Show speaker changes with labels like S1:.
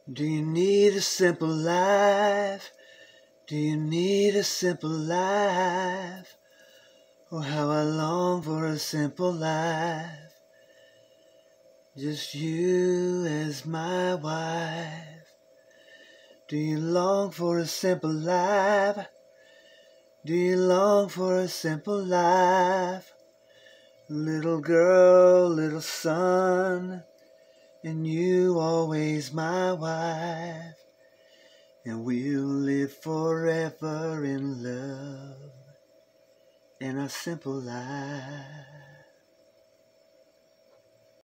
S1: Do you need a simple life? Do you need a simple life? Oh, how I long for a simple life. Just you as my wife. Do you long for a simple life? Do you long for a simple life? Little girl, little son, and you always my wife. And we'll live forever in love in a simple life.